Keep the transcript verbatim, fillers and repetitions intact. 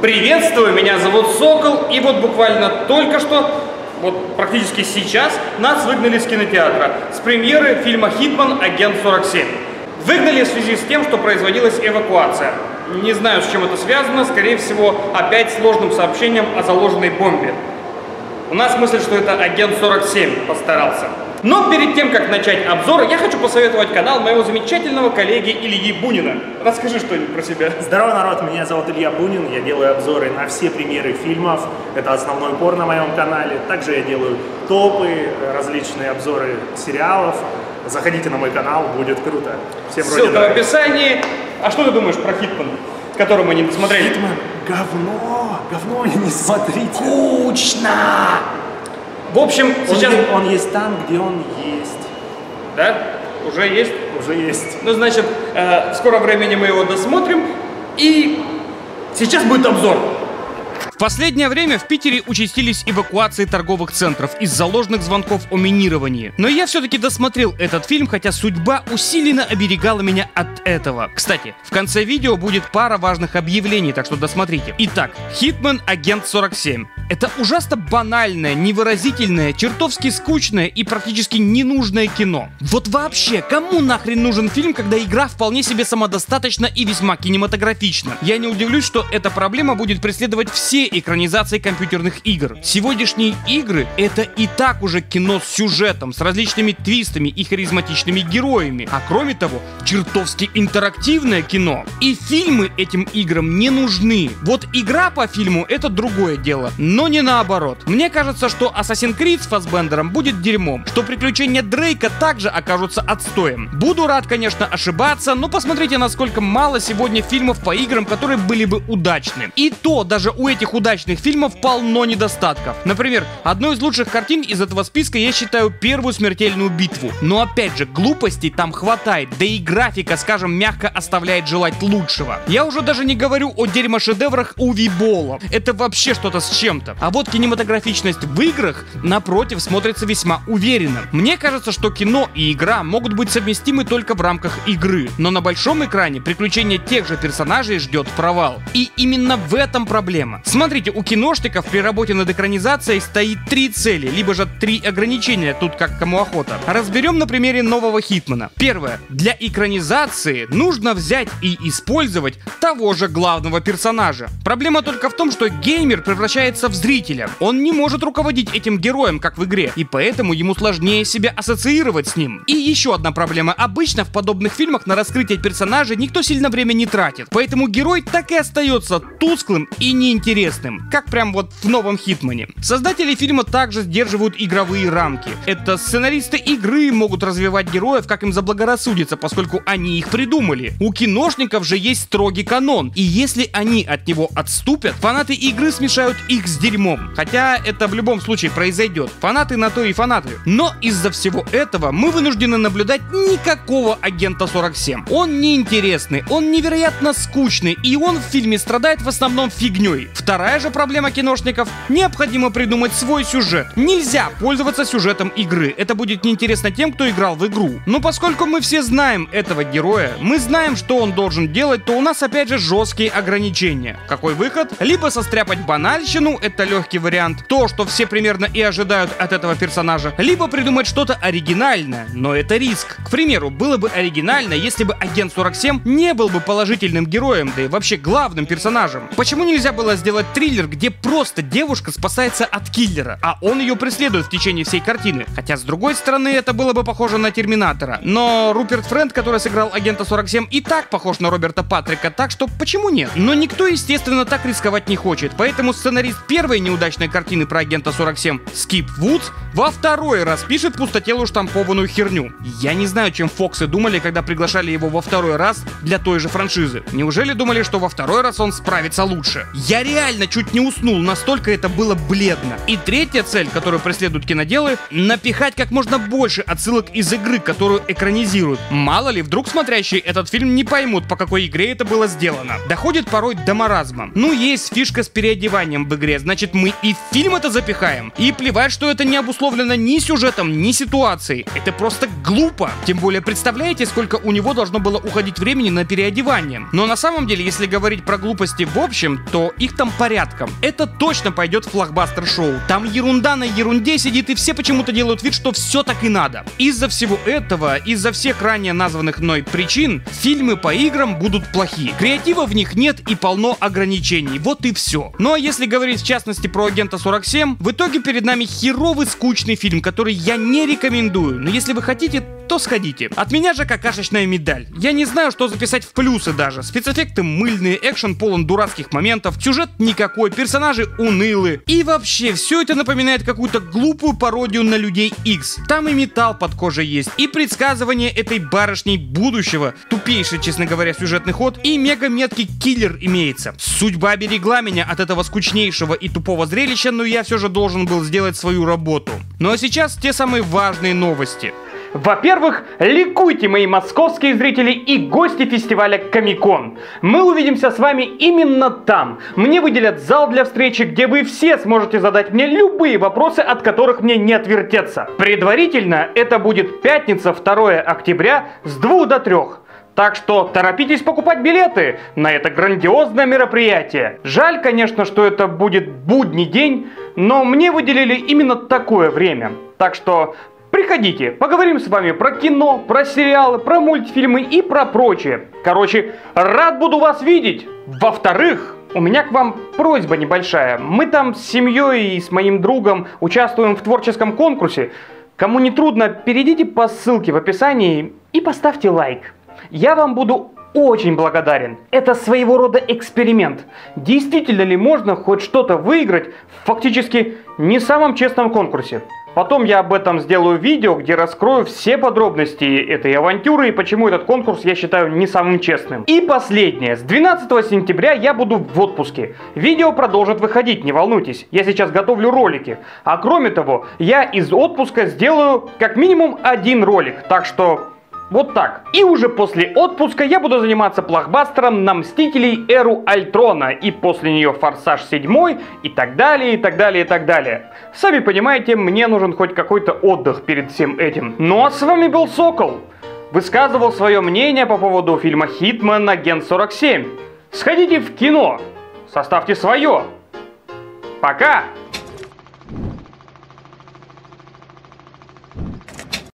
Приветствую, меня зовут Сокол, и вот буквально только что, вот практически сейчас, нас выгнали с кинотеатра с премьеры фильма «Хитман. Агент сорок семь». Выгнали в связи с тем, что производилась эвакуация. Не знаю, с чем это связано, скорее всего, опять сложным сообщением о заложенной бомбе. У нас мысль, что это агент сорок семь постарался. Но перед тем, как начать обзор, я хочу посоветовать канал моего замечательного коллеги Ильи Бунина. Расскажи что-нибудь про себя. Здорово, народ, меня зовут Илья Бунин, я делаю обзоры на все премьеры фильмов, это основной упор на моем канале. Также я делаю топы, различные обзоры сериалов. Заходите на мой канал, будет круто. Всем ссылка в описании. А что ты думаешь про Хитман, который мы не досмотрели? Хитман, говно, говно, не смотрите. Скучно! В общем, он сейчас... Есть, он есть там, где он есть. Да? Уже есть? Уже есть. Ну, значит, э, в скором времени мы его досмотрим. И сейчас будет обзор. В последнее время в Питере участились эвакуации торговых центров из-за ложных звонков о минировании. Но я все-таки досмотрел этот фильм, хотя судьба усиленно оберегала меня от этого. Кстати, в конце видео будет пара важных объявлений, так что досмотрите. Итак, «Хитман. Агент сорок семь». Это ужасно банальное, невыразительное, чертовски скучное и практически ненужное кино. Вот вообще, кому нахрен нужен фильм, когда игра вполне себе самодостаточна и весьма кинематографична? Я не удивлюсь, что эта проблема будет преследовать все экранизации компьютерных игр. Сегодняшние игры — это и так уже кино с сюжетом, с различными твистами и харизматичными героями. А кроме того, чертовски интерактивное кино. И фильмы этим играм не нужны. Вот игра по фильму — это другое дело. Но не наоборот. Мне кажется, что Assassin's Creed с Фассбендером будет дерьмом, что приключения Дрейка также окажутся отстоем. Буду рад, конечно, ошибаться, но посмотрите, насколько мало сегодня фильмов по играм, которые были бы удачны. И то, даже у этих удачных фильмов полно недостатков. Например, одной из лучших картин из этого списка я считаю «Первую смертельную битву». Но опять же, глупостей там хватает, да и графика, скажем, мягко оставляет желать лучшего. Я уже даже не говорю о дерьмошедеврах Уви Болла. Это вообще что-то с чем-то. А вот кинематографичность в играх, напротив, смотрится весьма уверенно. Мне кажется, что кино и игра могут быть совместимы только в рамках игры. Но на большом экране приключения тех же персонажей ждет провал. И именно в этом проблема. Смотрите, у киношников при работе над экранизацией стоит три цели, либо же три ограничения, тут как кому охота. Разберем на примере нового Хитмана. Первое. Для экранизации нужно взять и использовать того же главного персонажа. Проблема только в том, что геймер превращается в зрителя. Он не может руководить этим героем, как в игре, и поэтому ему сложнее себя ассоциировать с ним. И еще одна проблема. Обычно в подобных фильмах на раскрытие персонажа никто сильно время не тратит, поэтому герой так и остается тусклым и неинтересным, как прям вот в новом Хитмане. Создатели фильма также сдерживают игровые рамки. Это сценаристы игры могут развивать героев, как им заблагорассудится, поскольку они их придумали. У киношников же есть строгий канон, и если они от него отступят, фанаты игры смешают их с дерьмом. Хотя это в любом случае произойдет. Фанаты на то и фанаты. Но из-за всего этого мы вынуждены наблюдать никакого агента сорок семь. Он неинтересный, он невероятно скучный, и он в фильме страдает в основном фигней. Вторая же проблема киношников — необходимо придумать свой сюжет. Нельзя пользоваться сюжетом игры. Это будет неинтересно тем, кто играл в игру. Но поскольку мы все знаем этого героя, мы знаем, что он должен делать, то у нас опять же жесткие ограничения. Какой выход? Либо состряпать банальщину, это легкий вариант, то, что все примерно и ожидают от этого персонажа, либо придумать что-то оригинальное, но это риск. К примеру, было бы оригинально, если бы агент сорок семь не был бы положительным героем, да и вообще главным персонажем. Почему нельзя было сделать триллер, где просто девушка спасается от киллера, а он ее преследует в течение всей картины? Хотя, с другой стороны, это было бы похоже на Терминатора. Но Руперт Френт, который сыграл агента сорок семь, и так похож на Роберта Патрика, так что почему нет? Но никто, естественно, так рисковать не хочет, поэтому сценарист первой неудачной картины про агента сорок семь, Скип Вудс, во второй раз пишет пустотелую штампованную херню. Я не знаю, чем Фоксы думали, когда приглашали его во второй раз для той же франшизы. Неужели думали, что во второй раз он справится лучше? Я реально чуть не уснул, настолько это было бледно. И третья цель, которую преследуют киноделы — напихать как можно больше отсылок из игры, которую экранизируют. Мало ли, вдруг смотрящие этот фильм не поймут, по какой игре это было сделано. Доходит порой до маразма. Ну, есть фишка с переодеванием в игре, значит, значит мы и в фильм это запихаем. И плевать, что это не обусловлено ни сюжетом, ни ситуацией. Это просто глупо. Тем более, представляете, сколько у него должно было уходить времени на переодевание. Но на самом деле, если говорить про глупости в общем, то их там порядком. Это точно пойдет в флокбастер-шоу. Там ерунда на ерунде сидит, и все почему-то делают вид, что все так и надо. Из-за всего этого, из-за всех ранее названных мной причин, фильмы по играм будут плохи. Креатива в них нет и полно ограничений. Вот и все. Ну а если говорить в частности про Агента сорок семь, в итоге перед нами херовый скучный фильм, который я не рекомендую. Но если вы хотите, то сходите. От меня же какашечная медаль. Я не знаю, что записать в плюсы даже. Спецэффекты мыльные, экшен полон дурацких моментов, сюжет никакой, персонажи унылые. И вообще, все это напоминает какую-то глупую пародию на Людей Икс. Там и металл под кожей есть, и предсказывание этой барышней будущего, тупейший, честно говоря, сюжетный ход, и мега меткий киллер имеется. Судьба берегла меня от этого скучнейшего и тупого зрелища, но я все же должен был сделать свою работу. Ну а сейчас те самые важные новости. Во-первых, ликуйте, мои московские зрители и гости фестиваля Комик-кон. Мы увидимся с вами именно там. Мне выделят зал для встречи, где вы все сможете задать мне любые вопросы, от которых мне не отвертеться. Предварительно это будет пятница, второе октября с двух до трёх. Так что торопитесь покупать билеты на это грандиозное мероприятие. Жаль, конечно, что это будет будний день, но мне выделили именно такое время. Так что приходите, поговорим с вами про кино, про сериалы, про мультфильмы и про прочее. Короче, рад буду вас видеть. Во-вторых, у меня к вам просьба небольшая. Мы там с семьей и с моим другом участвуем в творческом конкурсе. Кому не трудно, перейдите по ссылке в описании и поставьте лайк. Я вам буду очень благодарен. Это своего рода эксперимент. Действительно ли можно хоть что-то выиграть в фактически не самом честном конкурсе? Потом я об этом сделаю видео, где раскрою все подробности этой авантюры и почему этот конкурс я считаю не самым честным. И последнее. С двенадцатого сентября я буду в отпуске. Видео продолжит выходить, не волнуйтесь. Я сейчас готовлю ролики. А кроме того, я из отпуска сделаю как минимум один ролик. Так что вот так. И уже после отпуска я буду заниматься блокбастером на Мстителей Эру Альтрона. И после нее Форсаж семь и так далее, и так далее, и так далее. Сами понимаете, мне нужен хоть какой-то отдых перед всем этим. Ну а с вами был Сокол. Высказывал свое мнение по поводу фильма «Хитман. Агент сорок семь». Сходите в кино. Составьте свое. Пока.